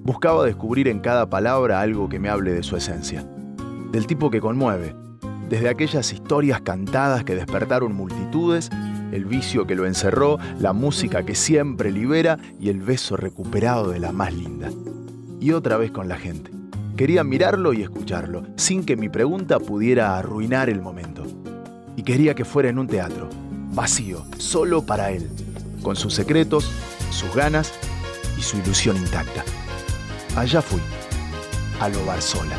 Buscaba descubrir en cada palabra algo que me hable de su esencia. Del tipo que conmueve. Desde aquellas historias cantadas que despertaron multitudes, el vicio que lo encerró, la música que siempre libera y el beso recuperado de la más linda. Y otra vez con la gente. Quería mirarlo y escucharlo, sin que mi pregunta pudiera arruinar el momento. Y quería que fuera en un teatro, vacío, solo para él, con sus secretos, sus ganas y su ilusión intacta. Allá fui, a lo Barzola.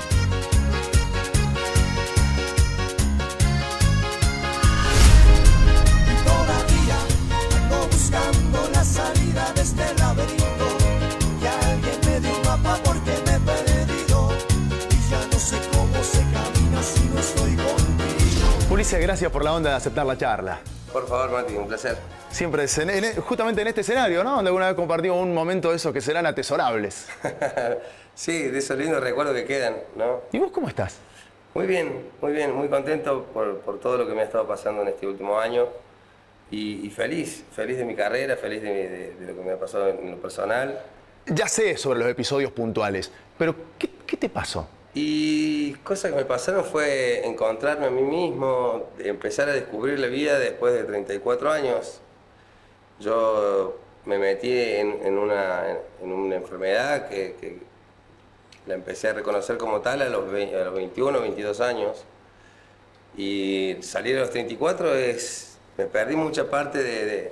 Ulises, gracias por la onda de aceptar la charla. Por favor, Mati, un placer. Siempre es justamente en este escenario, ¿no? Donde alguna vez compartimos un momento de esos que serán atesorables. Sí, de esos lindos recuerdos que quedan, ¿no? ¿Y vos cómo estás? Muy bien, muy contento por todo lo que me ha estado pasando en este último año. Y feliz de mi carrera, feliz de lo que me ha pasado en lo personal. Ya sé sobre los episodios puntuales, pero ¿qué te pasó? Y cosas que me pasaron fue encontrarme a mí mismo, empezar a descubrir la vida después de 34 años. Yo me metí en una enfermedad que la empecé a reconocer como tal a los 21, 22 años. Y salir a los 34 me perdí mucha parte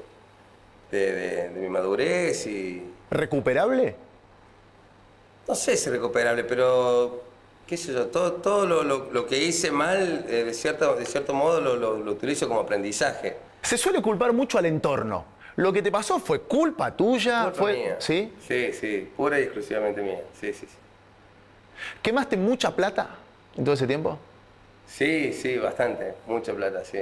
de mi madurez y... ¿Recuperable? No sé si recuperable, pero... qué sé yo, todo lo que hice mal, de cierto modo, lo utilizo como aprendizaje. Se suele culpar mucho al entorno. ¿Lo que te pasó fue culpa tuya? Culpa mía. ¿Sí? Sí, pura y exclusivamente mía. Sí. ¿Quemaste mucha plata en todo ese tiempo? Sí, bastante. Mucha plata, sí.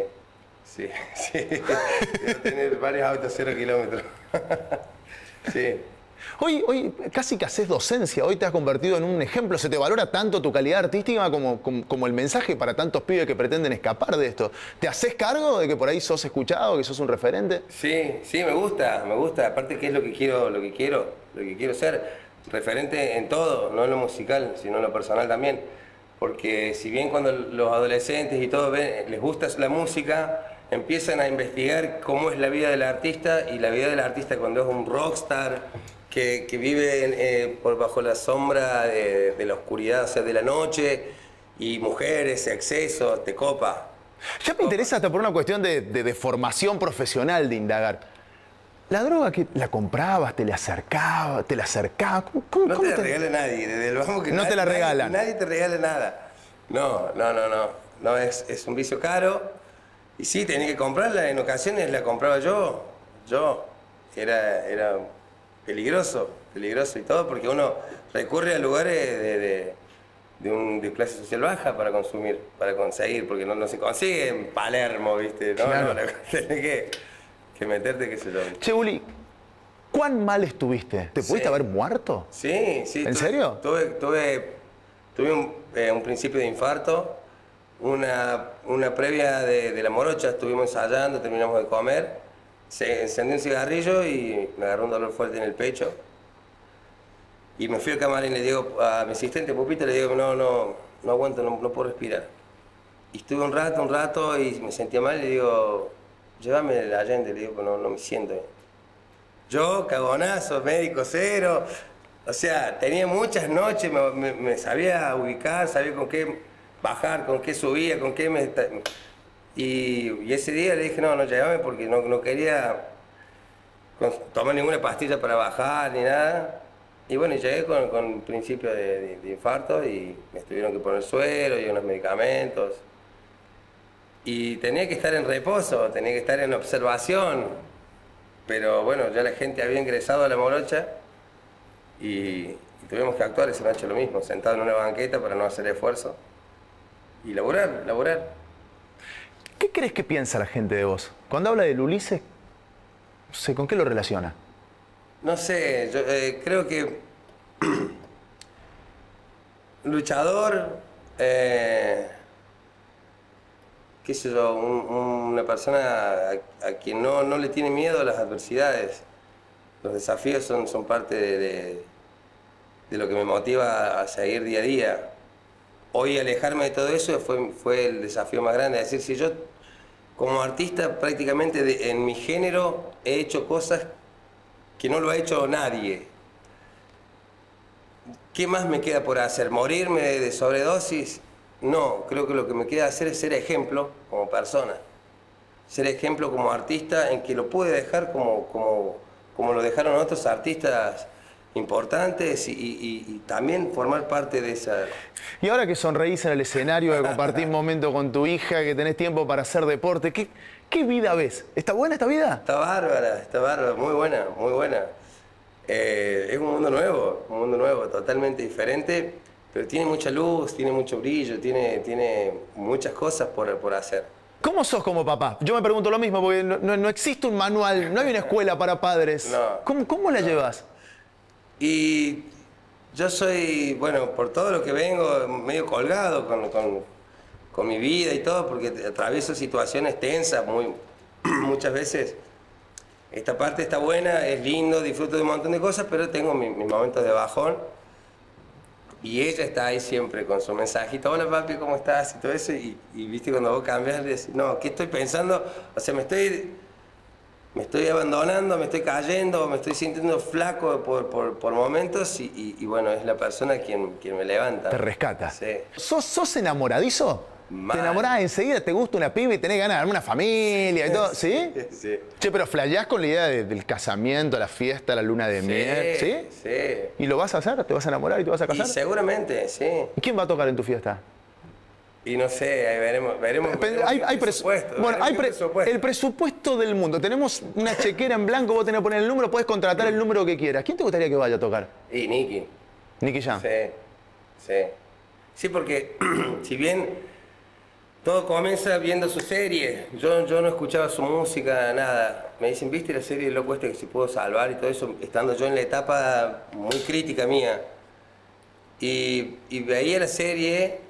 Debo tener varios autos 0 kilómetros. Sí. Hoy casi que haces docencia, hoy te has convertido en un ejemplo, se te valora tanto tu calidad artística como el mensaje para tantos pibes que pretenden escapar de esto. ¿Te haces cargo de que por ahí sos escuchado, que sos un referente? Sí, me gusta, aparte que es lo que quiero ser, referente en todo, no en lo musical, sino en lo personal también. Porque si bien cuando los adolescentes y todo les gusta la música, empiezan a investigar cómo es la vida del artista, y la vida del artista cuando es un rockstar, que vive bajo la sombra de la oscuridad, o sea, de la noche, y mujeres, excesos, te copa. Ya me interesa hasta por una cuestión de formación profesional de indagar. ¿La droga que la comprabas, te la acercaba? ¿Cómo no te la regala nadie, desde el vamos que no nadie, te la regalan. Nadie te regala nada. No, es un vicio caro. Y sí, tenía que comprarla, en ocasiones la compraba yo. Era peligroso y todo, porque uno recurre a lugares de clase social baja para conseguir, porque no se consigue en Palermo, ¿viste? Claro. Tenés que meterte, qué sé yo. Che, Uli, ¿cuán mal estuviste? ¿Te pudiste haber muerto? Sí. ¿En serio? Tuve un principio de infarto, una previa de la morocha, estuvimos ensayando, terminamos de comer. Se encendió un cigarrillo y me agarró un dolor fuerte en el pecho. Y me fui al camarín y le digo a mi asistente, Pupita, le digo, no aguanto, no puedo respirar. Y estuve un rato y me sentía mal y le digo, llévame a la Allende, le digo, no me siento bien. Yo, cagonazo, médico cero. O sea, tenía muchas noches, me sabía ubicar, sabía con qué bajar, con qué subía, con qué me... Y ese día le dije, no llévame porque no quería tomar ninguna pastilla para bajar ni nada. Y bueno, llegué con principio de infarto y me tuvieron que poner suero y unos medicamentos. Y tenía que estar en reposo, tenía que estar en observación. Pero bueno, ya la gente había ingresado a la morocha y tuvimos que actuar esa noche lo mismo, sentado en una banqueta para no hacer esfuerzo. Y laburar. ¿Qué crees que piensa la gente de vos? Cuando habla del Ulises, no sé, ¿con qué lo relaciona? No sé, yo creo que luchador, qué sé yo, una persona a quien no le tiene miedo a las adversidades. Los desafíos son parte de lo que me motiva a seguir día a día. Hoy alejarme de todo eso fue el desafío más grande. Es decir, si yo como artista prácticamente en mi género he hecho cosas que no lo ha hecho nadie. ¿Qué más me queda por hacer? ¿Morirme de sobredosis? No, creo que lo que me queda hacer es ser ejemplo como persona. Ser ejemplo como artista en que lo pude dejar como lo dejaron otros artistas importantes y también formar parte de esa... Y ahora que sonreís en el escenario, que compartís momento con tu hija, que tenés tiempo para hacer deporte, ¿qué vida ves? ¿Está buena esta vida? Está bárbara, muy buena, muy buena. Es un mundo nuevo, totalmente diferente, pero tiene mucha luz, tiene mucho brillo, tiene muchas cosas por hacer. ¿Cómo sos como papá? Yo me pregunto lo mismo, porque no existe un manual, no hay una escuela para padres. No. ¿Cómo la llevas? Y yo soy, bueno, por todo lo que vengo, medio colgado con mi vida y todo, porque atravieso situaciones tensas muchas veces. Esta parte está buena, es lindo, disfruto de un montón de cosas, pero tengo mis momentos de bajón. Y ella está ahí siempre con su mensajito, hola papi, ¿cómo estás? Y todo eso, y viste cuando vos cambias, le decís, no, ¿qué estoy pensando? O sea, me estoy abandonando, me estoy cayendo, me estoy sintiendo flaco por momentos y bueno, es la persona quien me levanta. Te rescata. Sí. ¿Sos enamoradizo? Mal. ¿Te enamorás enseguida? ¿Te gusta una piba y tenés ganas de armar una familia y todo? ¿Sí? Sí. Che, pero flasheás con la idea del casamiento, la fiesta, la luna de miel, ¿sí? Sí. ¿Y lo vas a hacer? ¿Te vas a enamorar y te vas a casar? Y seguramente, sí. ¿Y quién va a tocar en tu fiesta? Y no sé, ahí veremos Hay presupuesto. Bueno, hay el presupuesto del mundo. Tenemos una chequera en blanco, vos tenés que poner el número, podés contratar el número que quieras. ¿Quién te gustaría que vaya a tocar? Y Nicky. Nicky Jam. Sí. Sí, porque si bien todo comienza viendo su serie, yo no escuchaba su música, nada. Me dicen, ¿viste la serie Loco este que se pudo salvar y todo eso? Estando yo en la etapa muy crítica mía. Y veía la serie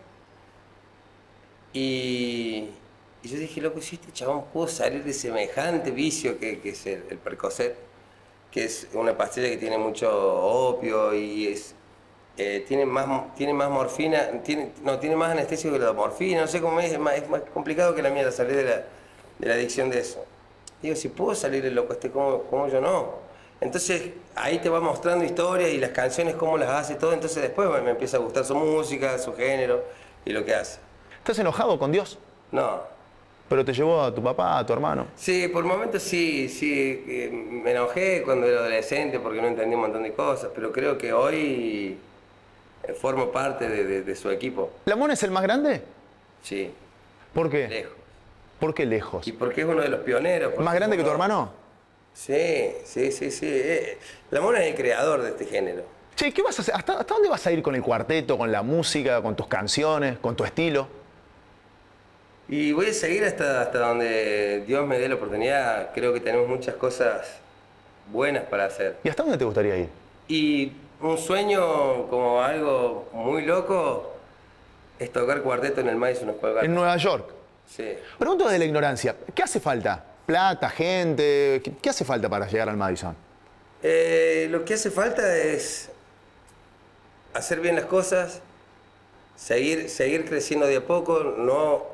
y yo dije, loco, si este chabón pudo salir de semejante vicio que es el Percocet, que es una pastilla que tiene mucho opio y tiene más morfina, tiene más anestesia que la morfina, no sé cómo es más complicado que la mía salir de la adicción de eso. Digo, si puedo salir el loco este, ¿cómo yo no? Entonces ahí te va mostrando historias y las canciones, cómo las hace, todo, entonces después me empieza a gustar su música, su género y lo que hace. ¿Estás enojado con Dios? No. ¿Pero te llevó a tu papá, a tu hermano? Sí, por momentos sí, me enojé cuando era adolescente porque no entendí un montón de cosas, pero creo que hoy formo parte de su equipo. ¿La Mona es el más grande? Sí. ¿Por qué? Lejos. ¿Por qué lejos? Y porque es uno de los pioneros. ¿Más grande que tu hermano? Sí. La Mona es el creador de este género. Che, ¿qué vas a hacer? ¿Hasta dónde vas a ir con el cuarteto, con la música, con tus canciones, con tu estilo? Y voy a seguir hasta donde Dios me dé la oportunidad. Creo que tenemos muchas cosas buenas para hacer. ¿Y hasta dónde te gustaría ir? Y un sueño como algo muy loco es tocar cuarteto en el Madison Square Garden. En Nueva York. Sí. Pregunto desde la ignorancia, ¿qué hace falta? ¿Plata, gente? ¿Qué hace falta para llegar al Madison? Lo que hace falta es hacer bien las cosas, seguir creciendo de a poco,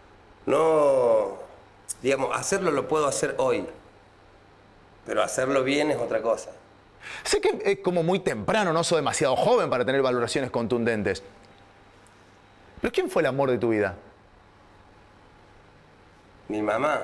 digamos, hacerlo lo puedo hacer hoy, pero hacerlo bien es otra cosa. Sé que es como muy temprano, no sos demasiado joven para tener valoraciones contundentes. ¿Pero quién fue el amor de tu vida? Mi mamá.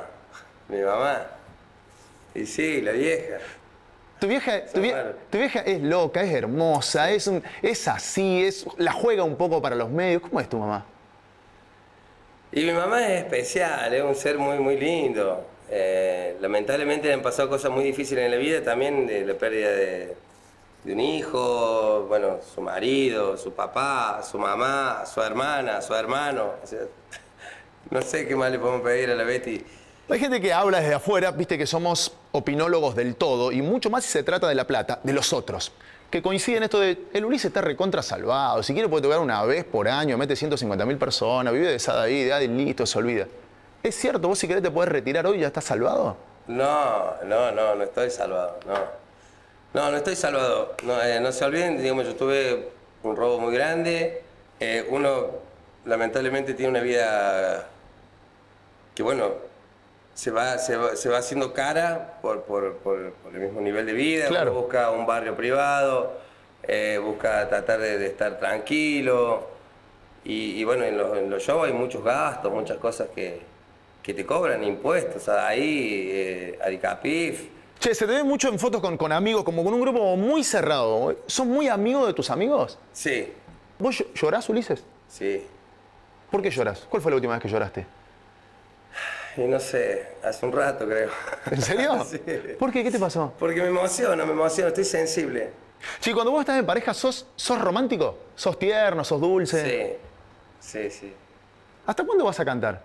Y sí, la vieja. Tu vieja es loca, es hermosa, es así, la juega un poco para los medios. ¿Cómo es tu mamá? Y mi mamá es especial, es un ser muy, muy lindo. Lamentablemente le han pasado cosas muy difíciles en la vida, también de la pérdida de un hijo, bueno, su marido, su papá, su mamá, su hermana, su hermano. O sea, no sé qué más le podemos pedir a la Betty. Hay gente que habla desde afuera, viste que somos opinólogos del todo, y mucho más si se trata de la plata, de los otros. Que coincide en esto de, el Ulises está recontra salvado, si quiere puede tocar una vez por año, mete 150.000 personas, vive de esa de ahí, y listo, se olvida. ¿Es cierto? ¿Vos si querés te podés retirar hoy y ya estás salvado? No estoy salvado, no. No, no estoy salvado. No, no se olviden, digamos, yo tuve un robo muy grande. Uno, lamentablemente, tiene una vida que, bueno, se va haciendo cara por el mismo nivel de vida. Claro. Uno busca un barrio privado, busca tratar de estar tranquilo. Y bueno, en los shows hay muchos gastos, muchas cosas que te cobran impuestos. Ahí, Adicapif. Che, se te ve mucho en fotos con amigos, como con un grupo muy cerrado. ¿Sos muy amigo de tus amigos? Sí, ¿Vos llorás, Ulises? sí. ¿Por qué llorás? ¿Cuál fue la última vez que lloraste? Y no sé, hace un rato creo. ¿En serio? Sí. ¿Por qué? ¿Qué te pasó? Porque me emociono, estoy sensible. Sí, cuando vos estás en pareja, ¿sos romántico? ¿Sos tierno? ¿Sos dulce? Sí. ¿Hasta cuándo vas a cantar?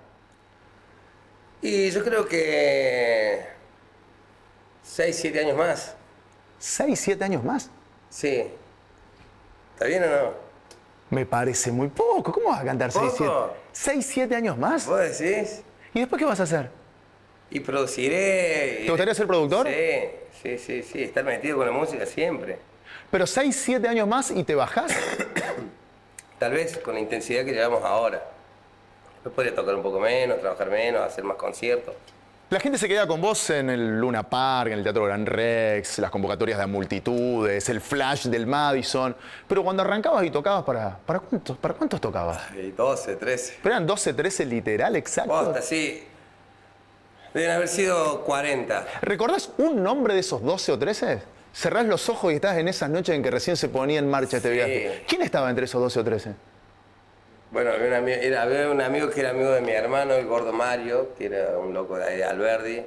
Y yo creo que 6, 7 años más. ¿6, 7 años más? Sí. ¿Está bien o no? Me parece muy poco. ¿Cómo vas a cantar 6, 7? ¿Poco? ¿6, 7 años más? ¿Vos decís? ¿Y después qué vas a hacer? Y produciré. ¿Te gustaría ser productor? Sí. Estar metido con la música siempre. Pero 6, 7 años más y te bajás. Tal vez con la intensidad que llevamos ahora. Después podría tocar un poco menos, trabajar menos, hacer más conciertos. La gente se queda con vos en el Luna Park, en el Teatro Gran Rex, las convocatorias de multitudes, el flash del Madison. Pero cuando arrancabas y tocabas, ¿para cuántos tocabas? Y 12, 13. ¿Pero eran 12, 13 literal, exacto? Posta, sí. Deben haber sido 40. ¿Recordás un nombre de esos 12 o 13? Cerrás los ojos y estás en esas noches en que recién se ponía en marcha este Sí. viaje. ¿Quién estaba entre esos 12 o 13? Bueno, había un amigo que era amigo de mi hermano, el gordo Mario, que era un loco de ahí de Alberdi.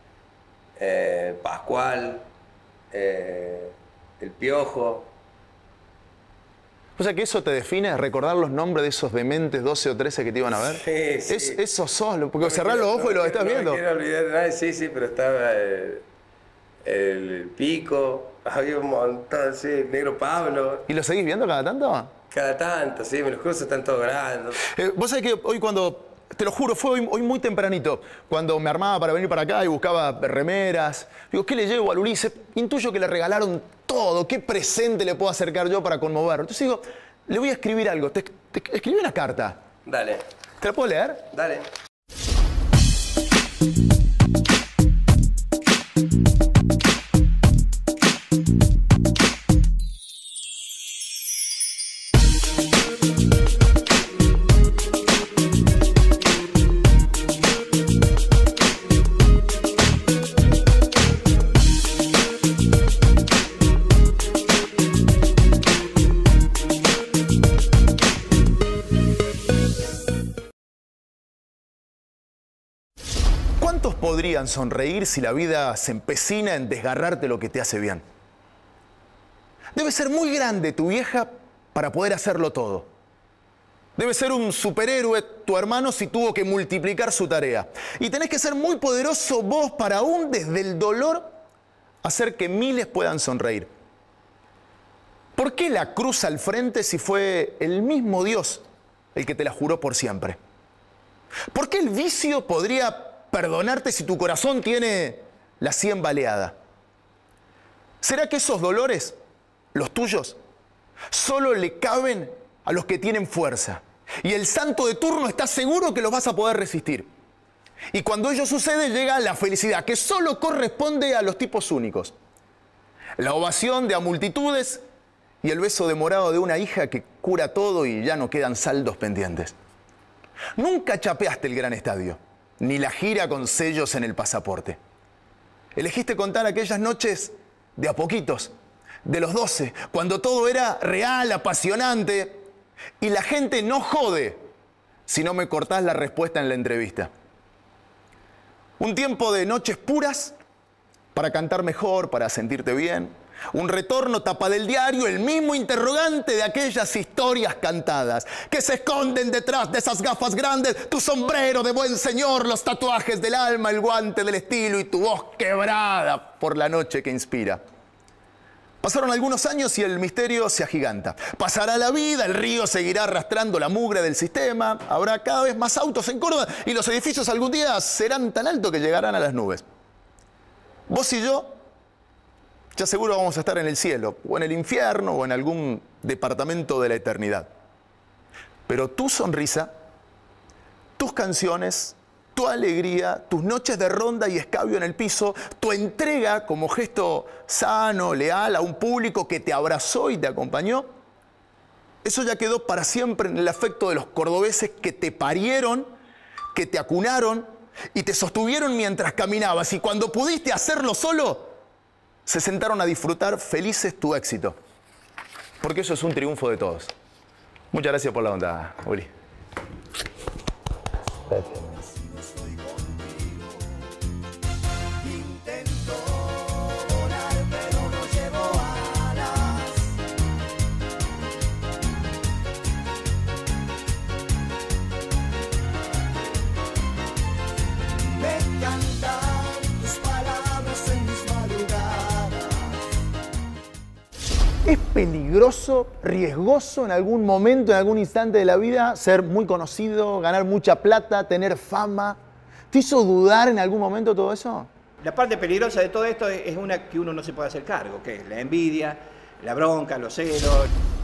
Pascual, el Piojo. O sea que eso te define, recordar los nombres de esos dementes 12 o 13 que te iban a ver. Sí. Eso solo, porque cerrás los ojos y los estás viendo. No me quiero olvidar de nadie, sí, pero estaba el Pico, había un montón, sí, el Negro Pablo. ¿Y lo seguís viendo cada tanto? Cada tanto, sí, me los cruzo, están todos grandes. Vos sabés que hoy cuando, te lo juro, fue hoy muy tempranito, cuando me armaba para venir para acá y buscaba remeras, digo, ¿qué le llevo al Ulises? Intuyo que le regalaron todo, ¿qué presente le puedo acercar yo para conmoverlo? Entonces digo, le voy a escribir algo, te escribí una carta. Dale. ¿Te la puedo leer? Dale. ¿Cuántos podrían sonreír si la vida se empecina en desgarrarte lo que te hace bien? Debe ser muy grande tu vieja para poder hacerlo todo. Debe ser un superhéroe tu hermano si tuvo que multiplicar su tarea. Y tenés que ser muy poderoso vos para aún desde el dolor hacer que miles puedan sonreír. ¿Por qué la cruz al frente si fue el mismo Dios el que te la juró por siempre? ¿Por qué el vicio podría perdonarte si tu corazón tiene la sien baleada? ¿Será que esos dolores, los tuyos, solo le caben a los que tienen fuerza? Y el santo de turno está seguro que los vas a poder resistir. Y cuando ello sucede llega la felicidad, que solo corresponde a los tipos únicos. La ovación de a multitudes y el beso demorado de una hija que cura todo y ya no quedan saldos pendientes. Nunca chapeaste el gran estadio, ni la gira con sellos en el pasaporte. Elegiste contar aquellas noches de a poquitos, de los 12, cuando todo era real, apasionante, y la gente no jode si no me cortás la respuesta en la entrevista. Un tiempo de noches puras para cantar mejor, para sentirte bien. Un retorno tapa del diario, el mismo interrogante de aquellas historias cantadas que se esconden detrás de esas gafas grandes, tu sombrero de buen señor, los tatuajes del alma, el guante del estilo y tu voz quebrada por la noche que inspira. Pasaron algunos años y el misterio se agiganta. Pasará la vida, el río seguirá arrastrando la mugre del sistema, habrá cada vez más autos en Córdoba y los edificios algún día serán tan altos que llegarán a las nubes. Vos y yo ya seguro vamos a estar en el cielo, o en el infierno, o en algún departamento de la eternidad. Pero tu sonrisa, tus canciones, tu alegría, tus noches de ronda y escabio en el piso, tu entrega como gesto sano, leal a un público que te abrazó y te acompañó, eso ya quedó para siempre en el afecto de los cordobeses que te parieron, que te acunaron y te sostuvieron mientras caminabas. Y cuando pudiste hacerlo solo, se sentaron a disfrutar felices tu éxito. Porque eso es un triunfo de todos. Muchas gracias por la onda, Uli. Gracias. ¿Es peligroso, riesgoso en algún momento, en algún instante de la vida, ser muy conocido, ganar mucha plata, tener fama? ¿Te hizo dudar en algún momento todo eso? La parte peligrosa de todo esto es una que uno no se puede hacer cargo, que es la envidia, la bronca, los celos.